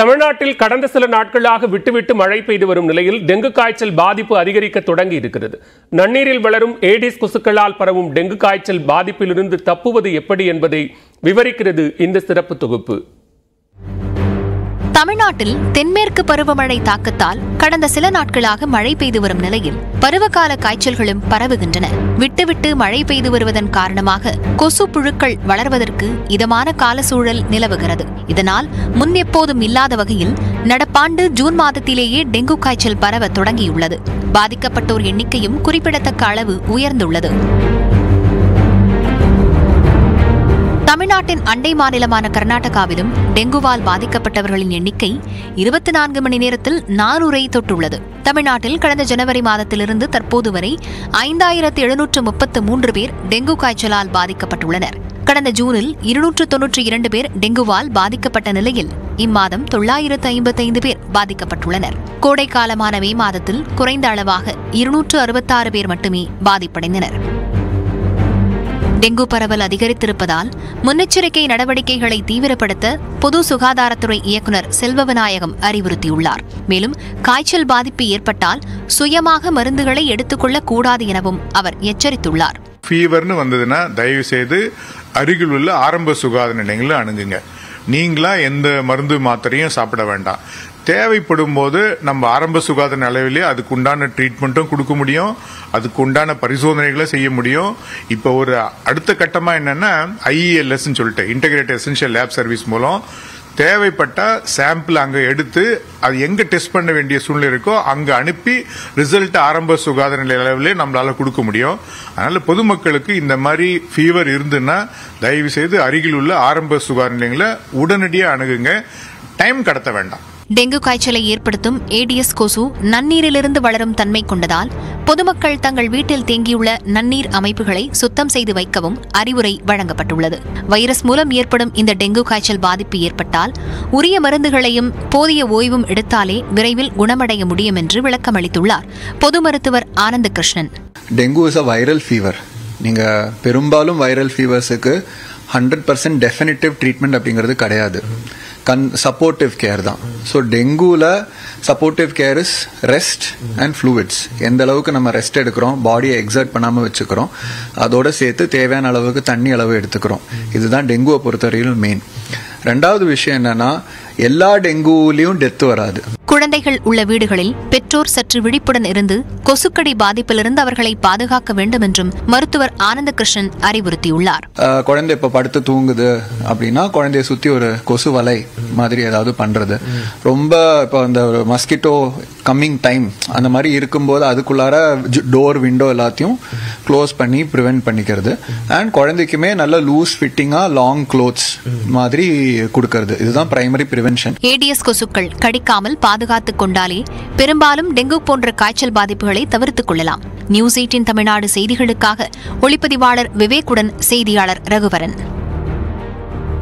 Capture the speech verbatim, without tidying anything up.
தமிழ்நாட்டில் கடந்த சில நாட்களாக விட்டுவிட்டு மழை பெய்து வரும் நிலையில் டெங்கு காய்ச்சல் பாதிப்பு அதிகரிக்க தொடங்கி இருக்கிறது. நன்னீரில் வளரும் ஏடிஸ் கொசுக்களால் பரவும் டெங்கு காய்ச்சல் பாதிப்பிலிருந்து தப்புவது எப்படி என்பதை விவரிக்கிறது இந்த சிறப்பு தொகுப்பு. தமிழ்நாட்டில் தென்மேற்கு பருவமழை தாக்கத்தால் கடந்த சில நாட்களாக மழை பெய்து வரும் நிலையில் பருவகால காய்ச்சல்களும் பரவுகின்றன. விட்டுவிட்டு மழை பெய்து வருவதன் காரணமாக கொசு புழுக்கள் வளர்வதற்கு இதமான கால சூழல் நிலவுகிறது. இதனால் முன் எப்போதும் இல்லாத வகையில் நடப்பாண்டு ஜூன் மாதத்திலேயே டெங்கு காய்ச்சல் பரவ தொடங்கியுள்ளது. பாதிக்கப்பட்டோர் எண்ணிக்கையும் குறிப்பிடத்தக்க அளவு உயர்ந்துள்ளது. தமிழ்நாட்டின் அண்டை மாநிலமான கர்நாடகாவிலும் டெங்குவால் பாதிக்கப்பட்டவர்களின் எண்ணிக்கை இருபத்தி நான்கு மணி நேரத்தில் நானூறை தொட்டுள்ளது. தமிழ்நாட்டில் கடந்த ஜனவரி மாதத்திலிருந்து தற்போது வரை ஐந்தாயிரத்து எழுநூற்று முப்பத்து மூன்று பேர் டெங்கு காய்ச்சலால் பாதிக்கப்பட்டுள்ளனர். கடந்த ஜூனில் இருநூற்று தொன்னூற்றி இரண்டு பேர் டெங்குவால் பாதிக்கப்பட்ட நிலையில் இம்மாதம் தொள்ளாயிரத்து ஐம்பத்தைந்து பேர் பாதிக்கப்பட்டுள்ளனர். கோடைக்காலமான மே மாதத்தில் குறைந்த அளவாக இருநூற்று அறுபத்தாறு பேர் மட்டுமே பாதிப்படைந்தனர். டெங்கு பரவல் அதிகரித்திருப்பதால் முன்னெச்சரிக்கை நடவடிக்கைகளை தீவிரப்படுத்த பொது சுகாதாரத்துறை இயக்குநர் செல்வவிநாயகம் அறிவுறுத்தியுள்ளார். மேலும் காய்ச்சல் பாதிப்பு ஏற்பட்டால் சுயமாக மருந்துகளை எடுத்துக்கொள்ளக் கூடாது எனவும் அவர் எச்சரித்துள்ளார். ஃபீவர்னு வந்ததுன்னா தயவு செய்து அருகில் உள்ள ஆரம்ப சுகாதார நிலையங்களை அணுகுங்க. நீங்களா எந்த மருந்து மாத்திரையும் சாப்பிட வேண்டாம். தேவைப்படும் போது நம்ம ஆரம்ப சுகாதார நிலையிலே அதுக்கு உண்டான ட்ரீட்மெண்ட்டும் கொடுக்க முடியும், அதுக்கு உண்டான பரிசோதனைகளை செய்ய முடியும். இப்போ ஒரு அடுத்த கட்டமா என்னன்னா ஐஇஎல்எஸ் சொல்லிட்டு இன்டகிரேட்டட் எசென்ஷியல் லேப் சர்வீஸ் மூலம் தேவைப்பட்ட சாம்பிள் அங்க எடுத்து அது எங்க டெஸ்ட் பண்ண வேண்டிய சூழ்நிலை இருக்கோ அங்க அனுப்பி ரிசல்ட் ஆரம்ப சுகாதார நிலை அளவிலே நம்மளால கொடுக்க முடியும். அதனால பொதுமக்களுக்கு இந்த மாதிரி ஃபீவர் இருந்துன்னா தயவு செய்து அருகில் உள்ள ஆரம்ப சுகாதார நிலையங்களை உடனடியாக அணுகுங்க. டைம் கடத்த வேண்டாம். டெங்கு காய்ச்சலை ஏற்படுத்தும் ஏடிஎஸ் கொசு நன்னீரிலிருந்து வளரும் தன்மை கொண்டதால் பொதுமக்கள் தங்கள் வீட்டில் தேங்கியுள்ள நன்னீர் அமைப்புகளை சுத்தம் செய்து வைக்கவும் அறிவுரை வழங்கப்பட்டுள்ளது. வைரஸ் மூலம் ஏற்படும் இந்த டெங்கு காய்ச்சல் பாதிப்பு ஏற்பட்டால் உரிய மருந்துகளையும் போதிய ஓய்வும் எடுத்தாலே விரைவில் குணமடைய முடியும் என்று விளக்கமளித்துள்ளார் பொது மருத்துவர் Anand Krishnan. Dengue is a viral fever. நீங்க பெரும்பாலும் வைரல் ஃபீவர்ஸுக்கு ஹண்ட்ரட் பர்சன்ட் டெஃபினிட்டிவ் ட்ரீட்மெண்ட் அப்படிங்கிறது கிடையாது. கன் சப்போர்ட்டிவ் கேர் தான். ஸோ டெங்குவில் supportive care is rest and fluids. எந்த அளவுக்கு நம்ம ரெஸ்ட் எடுக்கிறோம், பாடியை எக்ஸர்ட் பண்ணாமல் வச்சுக்கிறோம், அதோட சேர்த்து தேவையான அளவுக்கு தண்ணி அளவு எடுத்துக்கிறோம். இதுதான் டெங்குவை பொறுத்தவரையிலும் மெயின். ரெண்டாவது விஷயம் என்னன்னா எல்லா டெங்குலையும் டெத்து வராது. குழந்தைகள் உள்ள வீடுகளில் பெற்றோர் சற்று விழிப்புடன் இருந்து கொசுக்கடி பாதிப்பிலிருந்து அவர்களை பாதுகாக்க வேண்டும் என்றும் மருத்துவர் ஆனந்த கிருஷ்ணன் அறிவுறுத்தியுள்ளார். குழந்தை இப்ப படுத்து தூங்குது அப்படின்னா குழந்தைய சுத்தி ஒரு கொசு வலை மாதிரி ஏதாவது பண்றது. ரொம்ப இப்போ அந்த மஸ்கிட்டோ கம்மிங் டைம் அந்த மாதிரி இருக்கும்போது அதுக்குள்ளார டோர் விண்டோ எல்லாத்தையும் க்ளோஸ் பண்ணி ப்ரிவென்ட் பண்ணிக்கிறது. அண்ட் குழந்தைக்குமே நல்ல லூஸ் ஃபிட்டிங்கா லாங் க்ளோத்ஸ் மாதிரி கொடுக்கறது. இதுதான் பிரைமரி பிரிவென்ஷன். ஏடிஎஸ் கொசுக்கள் கடிக்காமல் பாதுகாத்துக் கொண்டாலே பெரும்பாலும் டெங்கு போன்ற காய்ச்சல் பாதிப்புகளை தவிர்த்துக் கொள்ளலாம். நியூஸ் எய்ட்டீன் தமிழ்நாடு செய்திகளுக்காக ஒளிப்பதிவாளர் விவேக்குடன் செய்தியாளர் ரகுவரன்.